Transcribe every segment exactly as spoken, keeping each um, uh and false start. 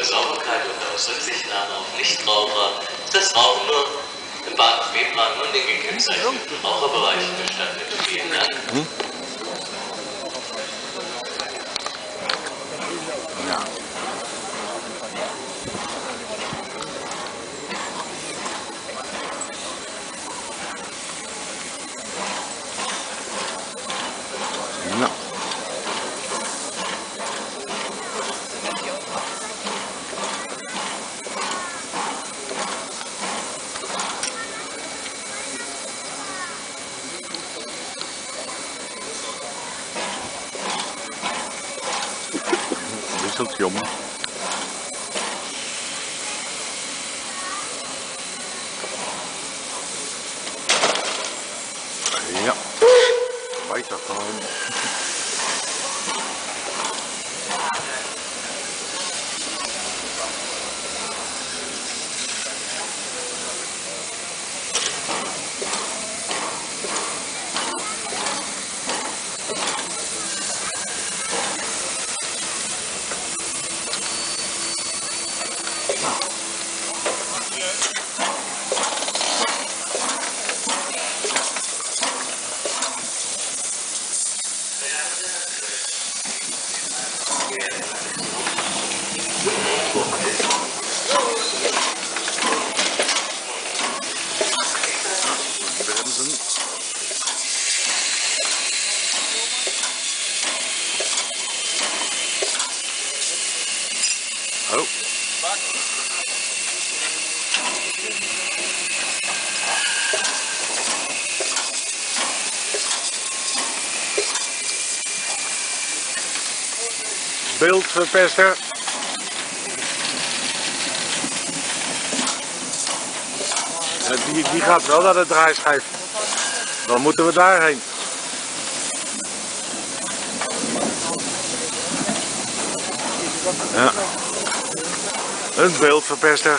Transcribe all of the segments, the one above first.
Sauberkeit und aus Rücksichtnahme auf Nichtraucher ist das Rauchen nur im Baden-Februar nur in den gekennzeichneten Raucherbereichen gestattet. Vielen Dank. Hm? Ja. Ja. Dat is ook jammer. Ja, weet dat gewoon. Oh. Beeldverpester. Die, die gaat wel naar de draaischijf. Dan moeten we daarheen. Ja. Een beeldverpester.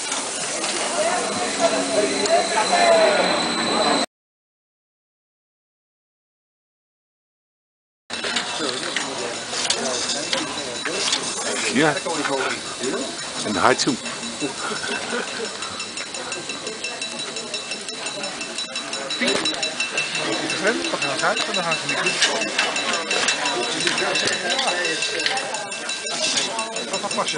Ja. En hard zoom. We gaan het uit en dan gaan ze niet. Wat mag passen?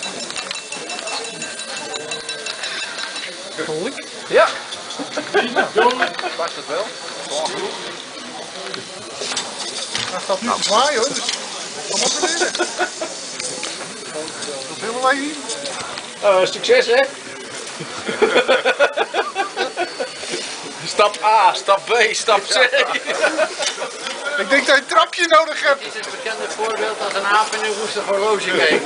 Volk? Ja. Past het wel? Hij staat nu te zwaaien hoor, dus kom op beneden. Dat willen wij niet. Uh, succes hè? Stap A, stap B, stap C. Ik denk dat je een trapje nodig hebt. Is het bekende voorbeeld als een aap in een roestig horloge kijkt.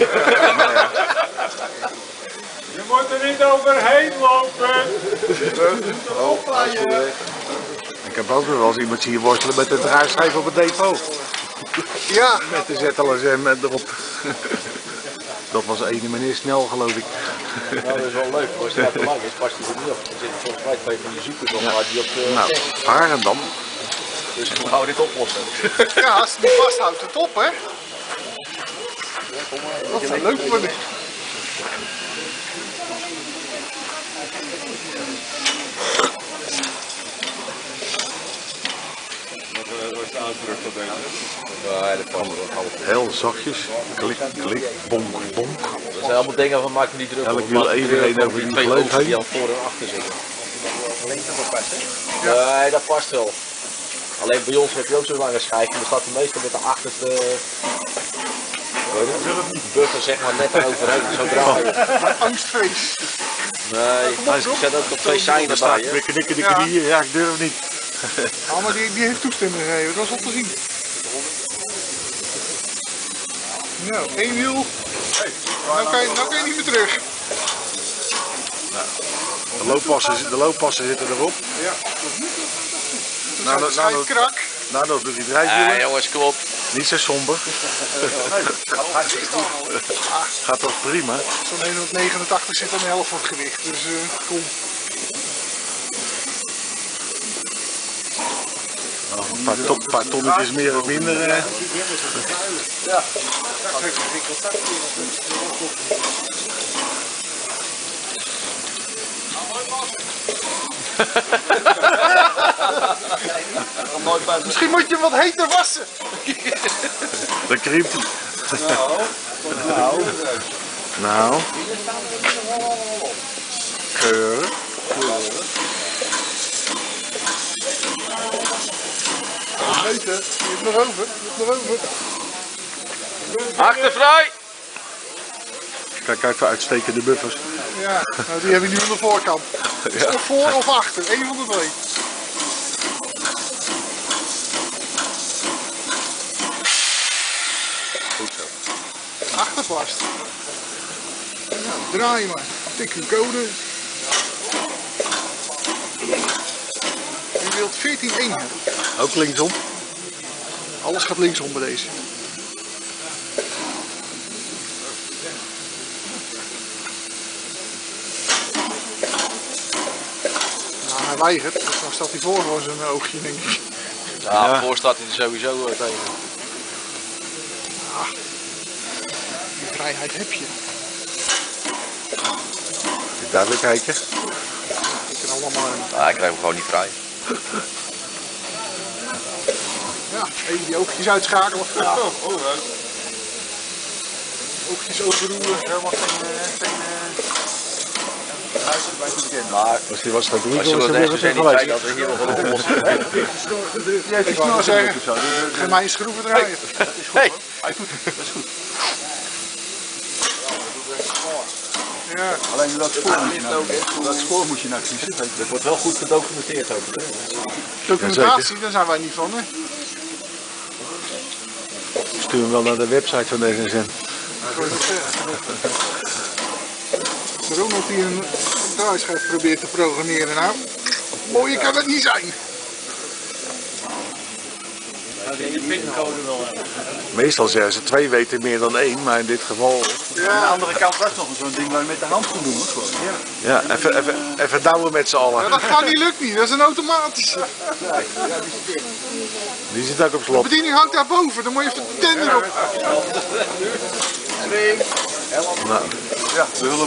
Je moet er niet overheen lopen. Oh, ik heb ook nog wel eens iemand zien worstelen met een draaischijf op het depot. Ja. Met de Z L S M erop. Dat was ene meneer Snel, geloof ik. Nou, dat is wel leuk. Als je dat te lang is, past hij er niet op. Er zitten volgens mij twee van die zoekers op, maar die op de... Nou, varen dan. Dus we gaan dit oplossen. Ja, als het niet vasthoudt, het op hè. Dat zou leuk worden. Ja, dat kan wel. Heel zachtjes. Klik, klik, bonk, bonk. Dat zijn allemaal dingen van maak me niet druk. Elk wil even heen over die vleug heen. Die al voor en achter zitten. Alleen dat past hè? Nee, dat past wel. Alleen bij ons heb je ook zo'n lange schijf en dan staat de meeste met de achterste buffer zeg maar net eroverheen. Zo draaien. Angstfeest. Nee, ik zet ook op twee seinen bij je. Dikke, dikke, dikke dier. Ja, ik durf niet. Ja, maar die, die heeft toestemming gegeven, dat is wel te zien. Nou, één wiel. Nou kan je, nou kan je niet meer terug. De looppassen, de looppassen zitten erop. Ja. Nou, Nou, nou, nou, krak. nou, dat doet die drijfwielen. Ja jongens, kom op. Niet zo somber. Gaat toch prima? Zo'n honderdnegenentachtig zit aan de helft van het gewicht, dus uh, kom. Oh, Een paar, ton, paar tonnetjes meer of minder. Eh. Ja. Misschien moet je hem wat heter wassen. Dan kriept hij. Nou, nou. Nou. Keurig. Heter, je hebt nog over, je hebt nog over. Achtervrij! Kijk uit voor uitstekende buffers. Ja, nou die heb ik nu aan de voorkant. Ja. Of voor of achter, één van de twee. Goed zo. Achtervast. Nou, draai maar. Tik uw code. Je wilt veertien één hebben. Ook linksom. Alles gaat linksom bij deze. Nou, hij weigert, dus dan staat hij voor voor zijn oogje, denk ik. Ja, Ja. voor staat hij er sowieso uh, tegen. Die vrijheid heb je. Daar weer kijken. Ik kan allemaal. Ah, ik krijg hem gewoon niet vrij. Ja, even die oogjes uitschakelen. Ja. Oh, oh, oogjes overroeren. Helemaal geen. Uh, geen uh... Maar Als die was gaat doen, als je dan wel is echt het dus weer niet gelijk. zei dat we hier nog een oplossing hebben. Ik wou zeggen, ga mij een schroeven draaien. Hey! Hij doet het, dat is goed. Ja. Alleen dat spoor moet je nou, dat spoor moet je nou kiezen. Dat wordt wel goed gedocumenteerd ook. Hè? Documentatie, daar zijn wij niet van, hè? Stuur hem wel naar de website van de S N S N. Ronald die een draaischijf probeert te programmeren, nou. Mooier kan het niet zijn. Meestal zeggen ze twee weten meer dan één, maar in dit geval... Aan de andere kant was nog zo'n ding waar je met de hand kon doen. Hoor. Gewoon. Ja, even, even, even douwen met z'n Ja, allen. dat gaat niet, lukt niet, dat is een automatische. Die zit ook op De slot. bediening hangt daar boven, dan moet je even de tender op. Nou, Ja, de hulp.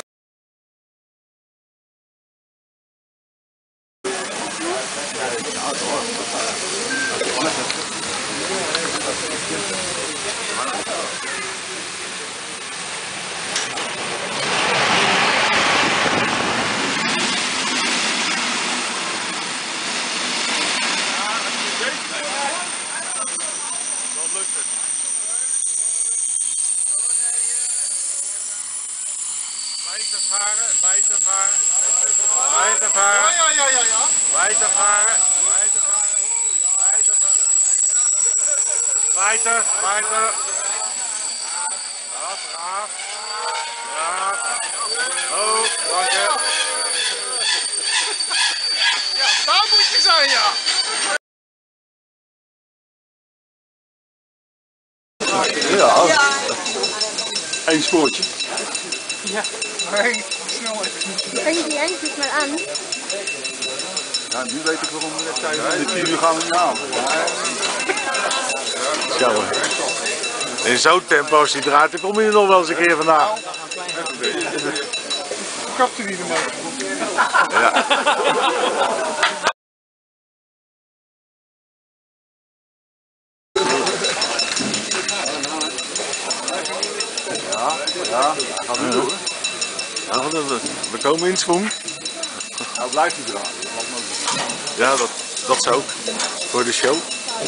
Weitervaren, weitervaren, weitervaren, Ja, ja, ja, ja. weitervaren, weitervaren, weitervaren. Weiter, weiter. Braaf, braaf. Braaf. Oh, dank Ja, daar moet je zijn, ja. Ja, één spoortje. Nee, snelheid. Breng die eindjes maar aan. Ja, nu weet ik waarom we net zeiden, de tien uur gaan we niet halen. zo hoor. In zo'n tempo als die draait, dan kom je er nog wel eens een keer vandaan. Kapte die ermee. Ja. Ja, gaan we door. Nou, dat- we komen in swing. Nou blijft hij draaien. Ja, dat, dat is ook. Voor de show.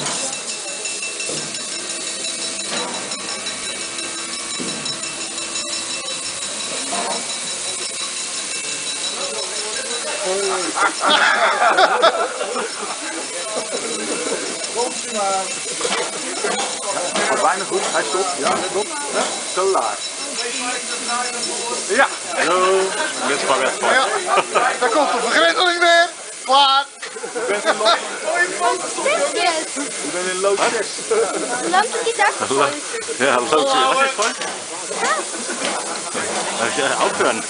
Maar bijna goed, hij stopt. Ja, stopt. Ja, zo laag. Ja. Hallo. Met spaghetti. Ja, daar komt de vergrendeling weer. Klaar. Yes. Ik ben in lood zes. Lang tot die dag gegooid. Ja, loopt je. Ja, aufhören.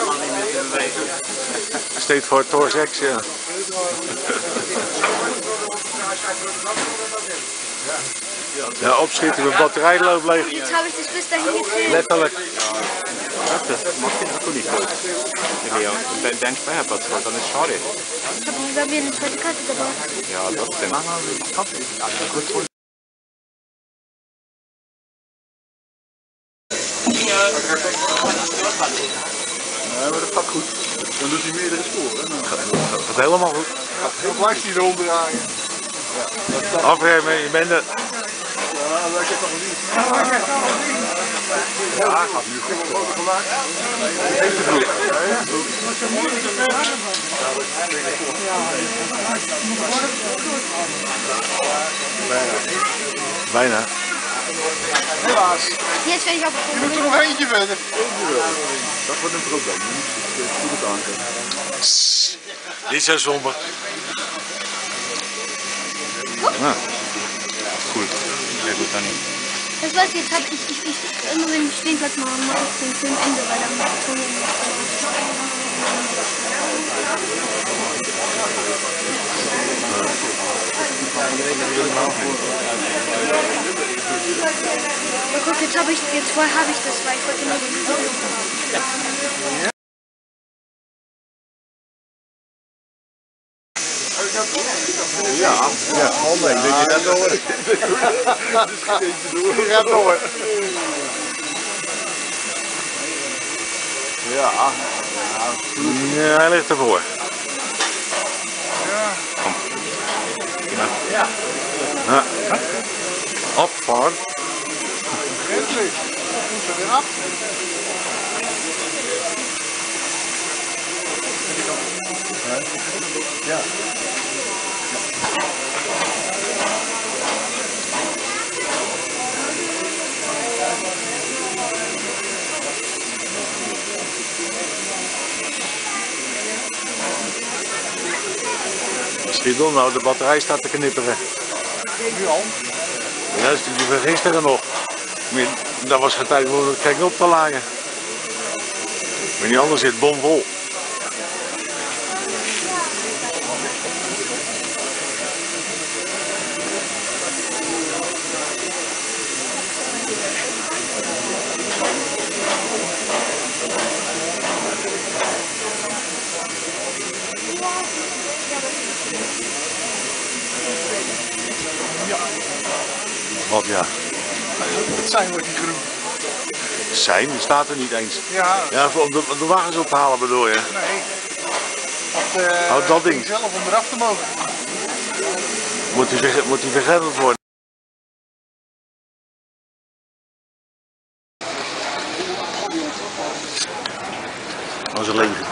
Steeds voor Torsex, ja. Ja, opschieten, de batterij loopt leeg. Jetzt habe ich das bis dahin gefilmt. Letterlijk. Dat mag je ook niet goed. Wenn dein Speicher was soll, dann ist schade. Aber wir haben hier eine zweite Karte dabei. Ja, trotzdem. Nee, maar dat gaat goed. Dan doet hij meerdere sporen. Dan gaat Dat gaat helemaal goed. dan blijft hij eronder draaien. Afremmen, je bent er. Ja, dat heb ik nog niet. Ja, gaat nu goed. Foto gemaakt. Heeft te vroeg. Bijna. Helaas. Jetzt werde ich auf Je moet er nog eentje verder. Dat wordt een probleem. Je moet het goed aankomen. Niet zo somber. Nou, goed. Sehr gut, dann. Das war's, jetzt habe ich, ich, ich, immer wenn ich Stehplatz mache, mache ich den Film Ende, weil dann mache ich Ton Ja, guck, jetzt habe ich, jetzt vorher habe ich das, weil ich wollte nur den Video haben. Ja, ja. Oh nee, dit gaat door. Die gaat door. Ja. Ja, hij ligt ervoor. Ja. Ja. Opvaren. Endlich. Moet er weer af. Ja. Schiet op nou, de batterij staat te knipperen. Nu al. Ja, dat is die van gisteren nog. Maar dat was geen tijd om het kijken op te lagen. Maar niet anders zit bomvol. Wat ja? Het zijn wordt niet groen. Zijn, die staat er niet eens. Ja. Ja, om de, de wagens op te halen bedoel je? Nee. Dat, uh, Oh, dat ding. zelf om eraf te mogen. Moet die, verge moet die vergrendeld worden? Dat is een leven.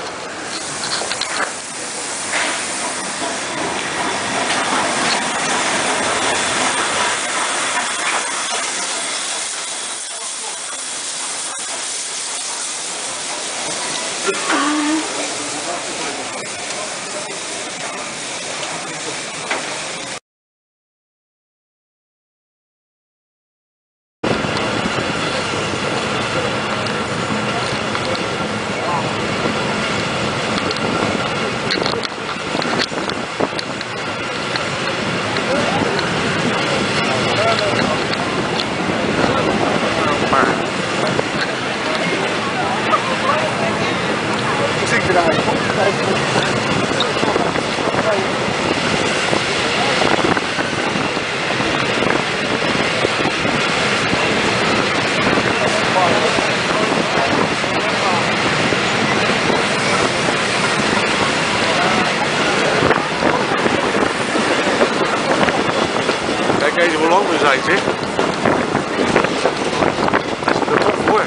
Kijk eens hoe lang we zijn, zeg. Hij zit er toch voor.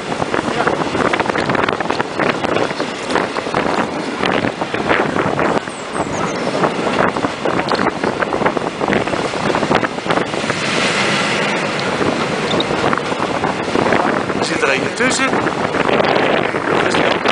Er zit er eentje tussen. Dat is die andere.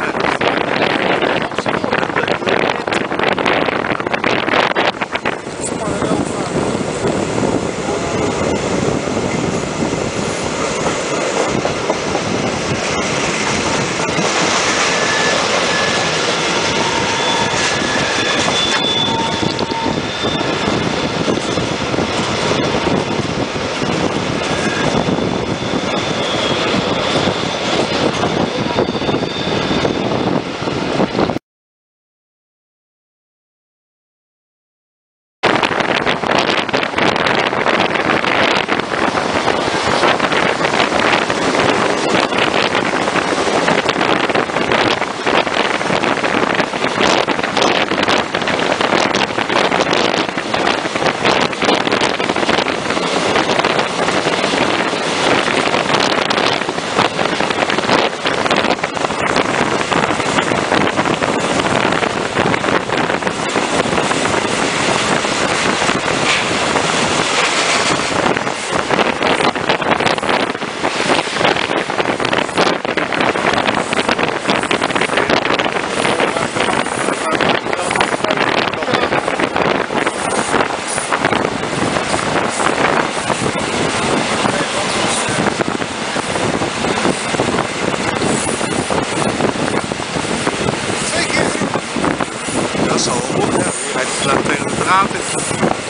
gaat het.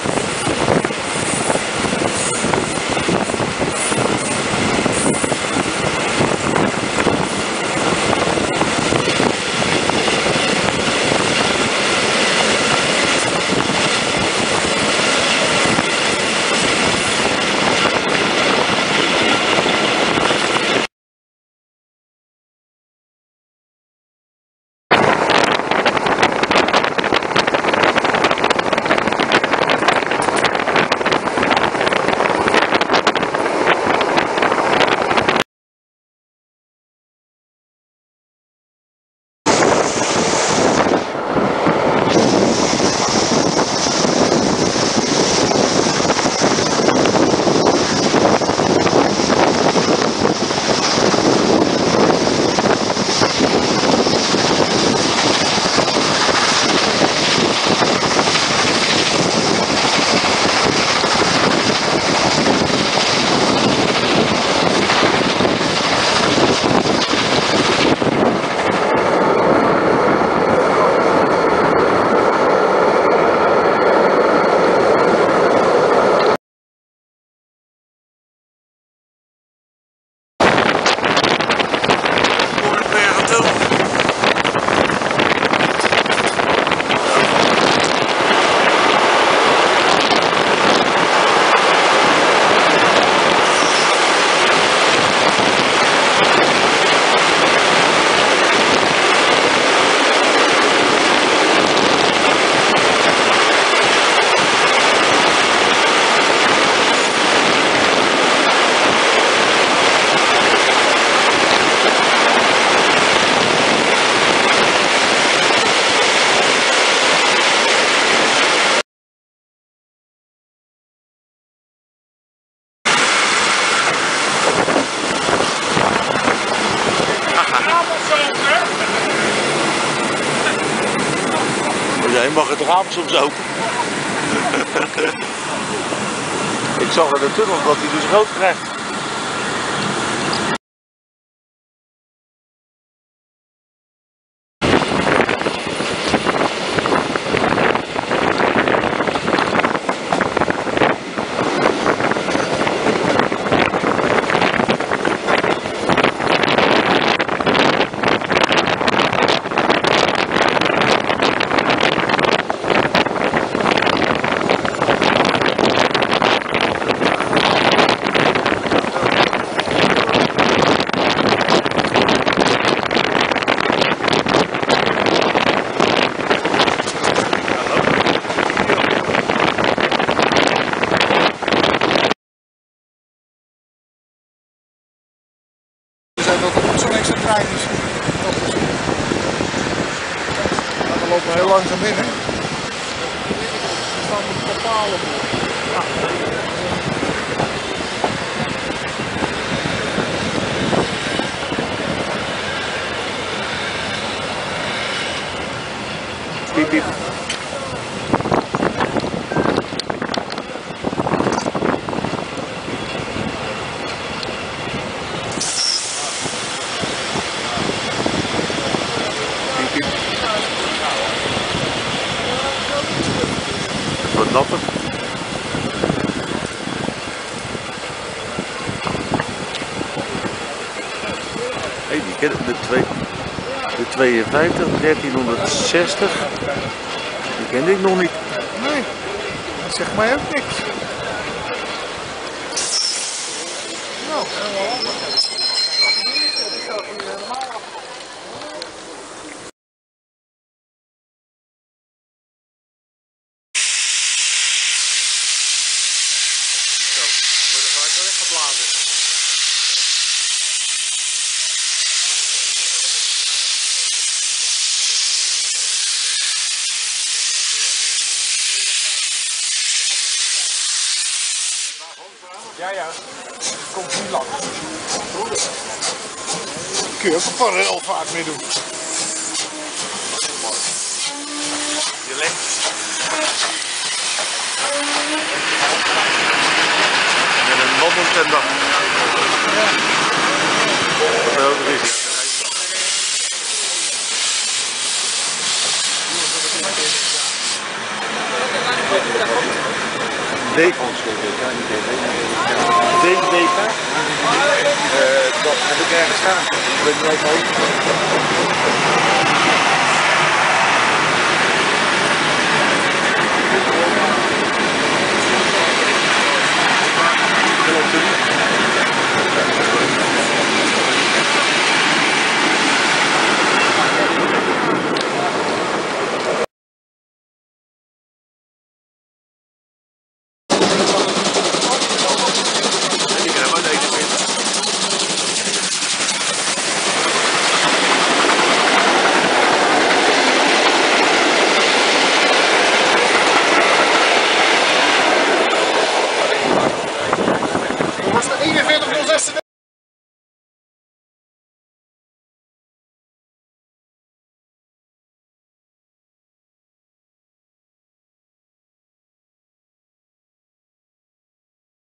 Jij mag het raam soms open. Ik zag in de tunnel dat hij dus rood krijgt. Dat er zo'n extra trein is. We lopen heel langzaam binnen. Er staan er bepalen voor. Piep, piep. Wat natter. Hey, die ken ik, de, twee, de tweeënvijftig, dertienhonderdzestig, die kende ik nog niet. Nee, dat zegt mij ook niks. Nou, helemaal. Ja, ja. Komt niet lang. Kun je ook een paar railvaart mee doen. Je legt. Met een wandeltender. Ja. Wat er ook is. Ja. D-fonds, ja, niet D V. D D K? Dat heb ik ergens staan. Ik weet niet eens